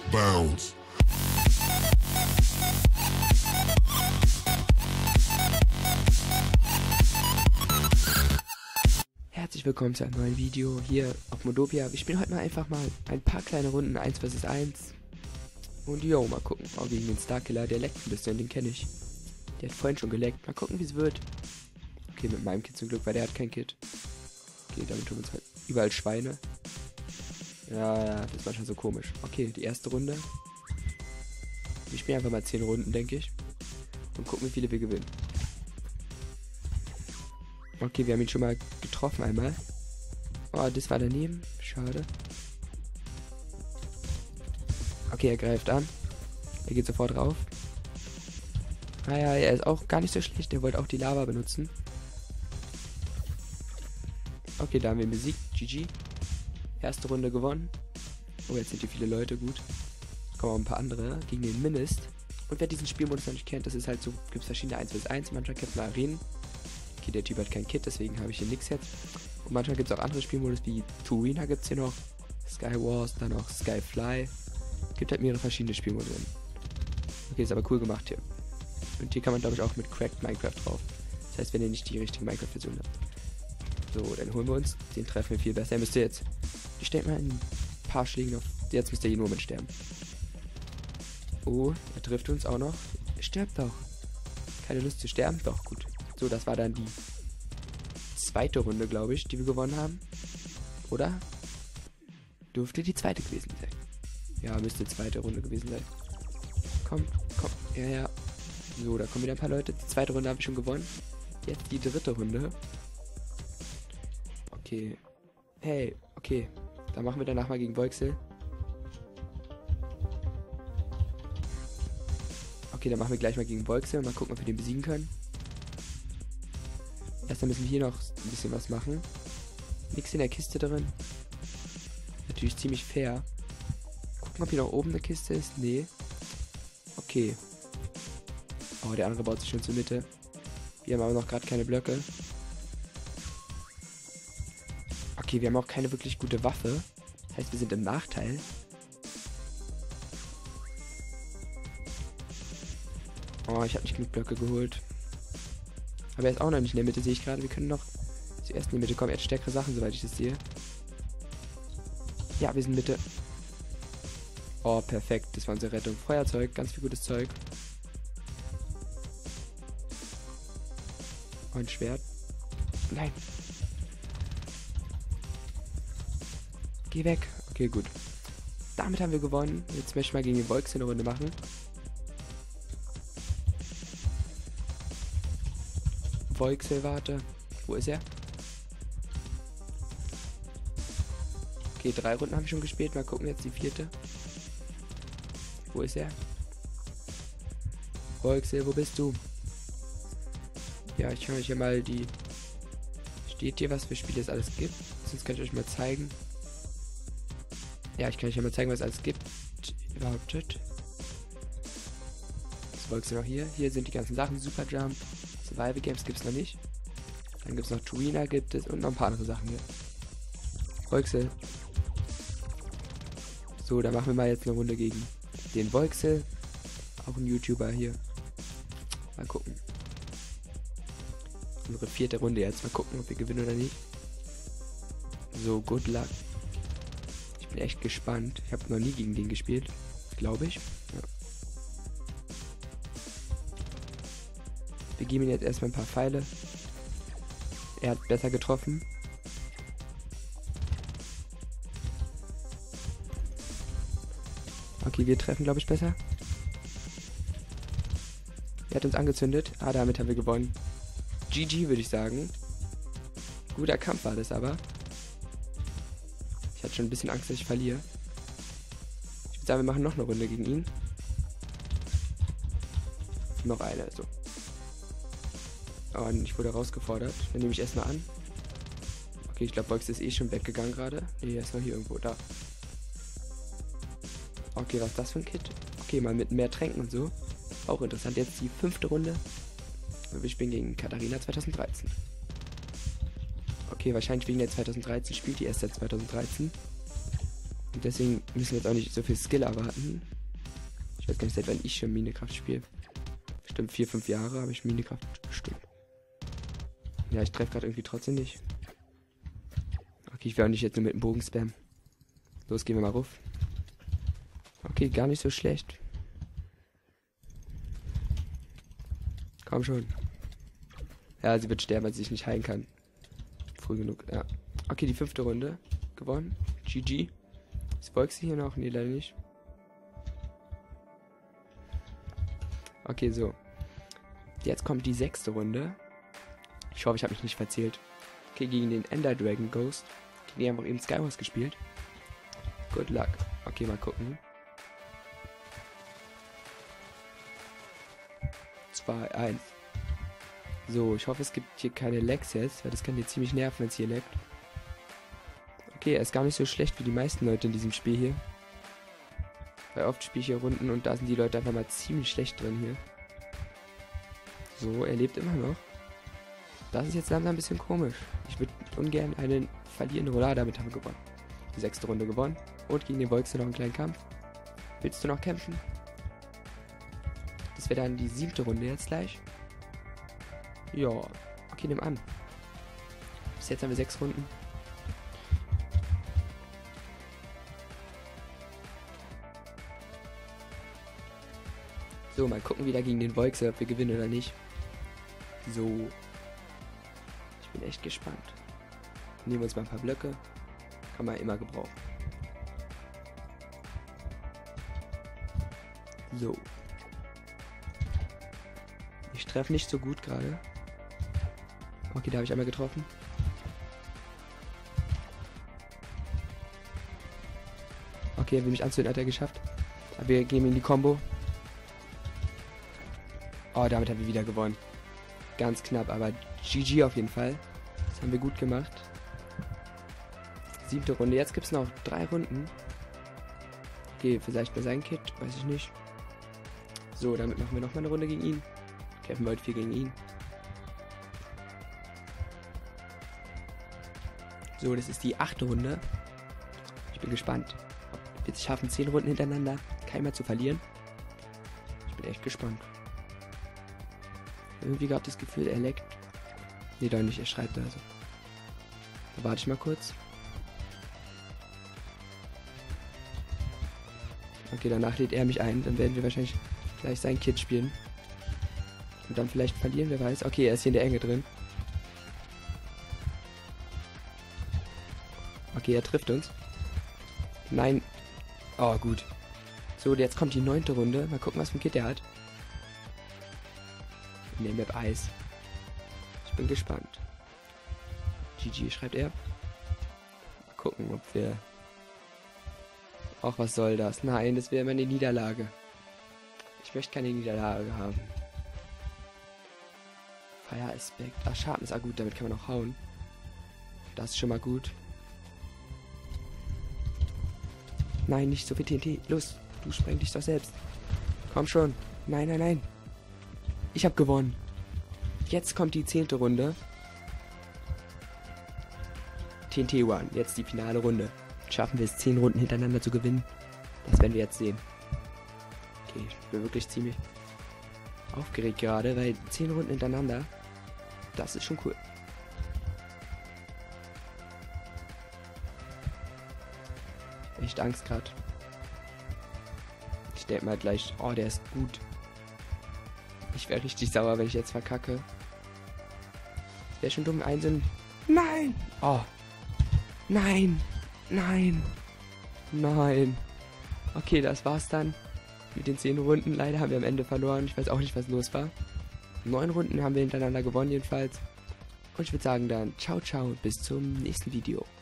Bounce. Herzlich willkommen zu einem neuen Video hier auf Modopia. Wir spielen heute einfach mal ein paar kleine Runden 1 vs 1. Und jo, mal gucken. Auch gegen den Starkiller, der leckt ein bisschen, den kenne ich. Der hat vorhin schon geleckt. Mal gucken, wie es wird. Okay, mit meinem Kit zum Glück, weil der hat kein Kit. Okay, damit tun wir uns halt überall Schweine. Ja, das ist manchmal so komisch. Okay, die erste Runde. Wir spielen einfach mal 10 Runden, denke ich. Und gucken, wie viele wir gewinnen. Okay, wir haben ihn schon mal getroffen einmal. Oh, das war daneben. Schade. Okay, er greift an. Er geht sofort rauf. Ah ja, er ist auch gar nicht so schlecht. Er wollte auch die Lava benutzen. Okay, da haben wir ihn besiegt. GG. Erste Runde gewonnen. Oh, jetzt sind hier viele Leute. Gut. Kommen auch ein paar andere gegen den Minist. Und wer diesen Spielmodus noch nicht kennt, das ist halt so, gibt es verschiedene 1 vs 1. Manchmal kämpft man Arenen. Okay, der Typ hat kein Kit, deswegen habe ich hier nichts jetzt. Und manchmal gibt es auch andere Spielmodus wie Turina gibt es hier noch. Sky Wars, dann auch Skyfly. Gibt halt mehrere verschiedene Spielmodelle. Okay, ist aber cool gemacht hier. Und hier kann man, glaube ich, auch mit Cracked Minecraft drauf. Das heißt, wenn ihr nicht die richtige Minecraft-Version habt. So, dann holen wir uns. Den treffen wir viel besser. Er müsste jetzt... Ich stelle mal ein paar Schläge auf... Jetzt müsste er hier nur mit sterben. Oh, er trifft uns auch noch. Er stirbt doch. Keine Lust zu sterben? Doch, gut. So, das war dann die zweite Runde, glaube ich, die wir gewonnen haben. Oder? Dürfte die zweite gewesen sein. Ja, müsste zweite Runde gewesen sein. Komm, komm. Ja, ja. So, da kommen wieder ein paar Leute. Die zweite Runde habe ich schon gewonnen. Jetzt die dritte Runde. Okay. Hey, okay. Dann machen wir danach mal gegen Voixel. Okay, dann machen wir gleich mal gegen Voixel. Mal gucken, ob wir den besiegen können. Erstmal müssen wir hier noch ein bisschen was machen. Nichts in der Kiste drin. Natürlich ziemlich fair. Gucken, ob hier noch oben eine Kiste ist. Nee. Okay. Oh, der andere baut sich schon zur Mitte. Wir haben aber noch gerade keine Blöcke. Okay, wir haben auch keine wirklich gute Waffe. Das heißt, wir sind im Nachteil. Oh, ich habe nicht genug Blöcke geholt. Aber er ist auch noch nicht in der Mitte, sehe ich gerade. Wir können noch zuerst in die Mitte kommen. Er hat stärkere Sachen, soweit ich das sehe. Ja, wir sind Mitte. Oh, perfekt. Das war unsere Rettung. Feuerzeug, ganz viel gutes Zeug. Oh, ein Schwert. Nein. Geh weg. Okay, gut. Damit haben wir gewonnen. Jetzt möchte ich mal gegen den Voixel eine Runde machen. Voixel, warte. Wo ist er? Okay, 3 Runden habe ich schon gespielt. Mal gucken, jetzt die 4. Wo ist er? Voixel, wo bist du? Ja, ich kann euch ja mal die... Steht hier, was für Spiele es alles gibt? Sonst kann ich euch mal zeigen. Ja, ich kann euch ja mal zeigen, was es alles gibt. Wartet. Das Voixel noch hier. Hier sind die ganzen Sachen. Super Jump. Survival Games gibt es noch nicht. Dann gibt es noch Turina, gibt es und noch ein paar andere Sachen hier. Voixel. So, dann machen wir mal jetzt eine Runde gegen den Voixel. Auch ein YouTuber hier. Mal gucken. Unsere 4. Runde jetzt. Mal gucken, ob wir gewinnen oder nicht. So, good luck. Ich bin echt gespannt. Ich habe noch nie gegen den gespielt. Glaube ich. Ja. Wir geben ihm jetzt erstmal ein paar Pfeile. Er hat besser getroffen. Okay, wir treffen, glaube ich, besser. Er hat uns angezündet. Ah, damit haben wir gewonnen. GG, würde ich sagen. Guter Kampf war das aber. Ich hatte schon ein bisschen Angst, dass ich verliere. Ich würde sagen, wir machen noch eine Runde gegen ihn. Noch eine, so. Oh, ich wurde herausgefordert. Dann nehme ich erstmal an. Okay, ich glaube, Voixel ist eh schon weggegangen gerade. Nee, er ist noch hier irgendwo. Da. Okay, was ist das für ein Kit? Okay, mal mit mehr Tränken und so. Auch interessant. Jetzt die 5. Runde. Und wir spielen gegen Katharina 2013. Okay, wahrscheinlich wegen der 2013 spielt die erst seit 2013. Und deswegen müssen wir jetzt auch nicht so viel Skill erwarten. Ich weiß gar nicht, seit wann ich schon Minecraft spiele. Bestimmt 4, 5 Jahre habe ich Minecraft bestimmt. Ja, ich treffe gerade irgendwie trotzdem nicht. Okay, ich will auch nicht jetzt nur mit dem Bogen spammen. Los, gehen wir mal rauf. Okay, gar nicht so schlecht. Komm schon. Ja, sie wird sterben, weil sie sich nicht heilen kann. Früh genug, ja. Okay, die 5. Runde. Gewonnen. GG. Ist Volksy hier noch? Nee, leider nicht. Okay, so. Jetzt kommt die 6. Runde. Ich hoffe, ich habe mich nicht verzählt. Okay, gegen den Ender Dragon Ghost. Die haben auch eben Skywars gespielt. Good luck. Okay, mal gucken. 2, 1. So, ich hoffe, es gibt hier keine Lags jetzt, weil das kann hier ziemlich nerven, wenn es hier laggt. Okay, er ist gar nicht so schlecht wie die meisten Leute in diesem Spiel hier. Weil oft spiele ich hier Runden und da sind die Leute einfach mal ziemlich schlecht drin hier. So, er lebt immer noch. Das ist jetzt langsam ein bisschen komisch. Ich würde ungern einen verlierenden Roller, damit haben wir gewonnen. Die 6. Runde gewonnen. Und gegen den Volksy noch einen kleinen Kampf. Willst du noch kämpfen? Das wäre dann die 7. Runde jetzt gleich. Ja, okay, nimm an. Bis jetzt haben wir 6 Runden. So, mal gucken wieder gegen den Volksy, ob wir gewinnen oder nicht. So. Ich bin echt gespannt. Nehmen wir uns mal ein paar Blöcke. Kann man immer gebrauchen. So. Ich treffe nicht so gut gerade. Okay, da habe ich einmal getroffen. Okay, er will mich anzünden, hat er geschafft. Aber wir geben ihm die Combo. Oh, damit haben wir wieder gewonnen. Ganz knapp, aber GG auf jeden Fall. Das haben wir gut gemacht. 7. Runde. Jetzt gibt es noch 3 Runden. Okay, vielleicht bei seinem Kit, weiß ich nicht. So, damit machen wir nochmal eine Runde gegen ihn. Kämpfen wir heute 4 gegen ihn. So, das ist die 8. Runde. Ich bin gespannt, ob wir es schaffen, 10 Runden hintereinander keiner zu verlieren. Ich bin echt gespannt. Irgendwie gerade das Gefühl, er leckt. Nee, doch nicht, er schreibt also. Da warte ich mal kurz. Okay, danach lädt er mich ein. Dann werden wir wahrscheinlich gleich sein Kit spielen. Und dann vielleicht verlieren, wer weiß. Okay, er ist hier in der Enge drin. Okay, er trifft uns. Nein. Oh, gut. So, jetzt kommt die 9. Runde. Mal gucken, was für ein Kit er hat. In der Map Eis. Ich bin gespannt. GG schreibt er. Mal gucken, ob wir... Ach, was soll das? Nein, das wäre immer eine Niederlage. Ich möchte keine Niederlage haben. Fire Aspect. Ach, Schaden ist auch gut, damit kann man auch hauen. Das ist schon mal gut. Nein, nicht so viel TNT. Los, du spreng dich doch selbst. Komm schon. Nein, nein, nein. Ich habe gewonnen. Jetzt kommt die 10. Runde. TNT One. Jetzt die finale Runde. Schaffen wir es 10 Runden hintereinander zu gewinnen? Das werden wir jetzt sehen. Okay, ich bin wirklich ziemlich aufgeregt gerade, weil 10 Runden hintereinander, das ist schon cool. Echt Angst gerade. Ich denke mal gleich, oh, der ist gut. Ich wäre richtig sauer, wenn ich jetzt verkacke. Wäre schon dumm, einzeln. Nein! Oh. Nein! Nein! Nein! Okay, das war's dann mit den 10 Runden. Leider haben wir am Ende verloren. Ich weiß auch nicht, was los war. 9 Runden haben wir hintereinander gewonnen jedenfalls. Und ich würde sagen dann, ciao, ciao und bis zum nächsten Video.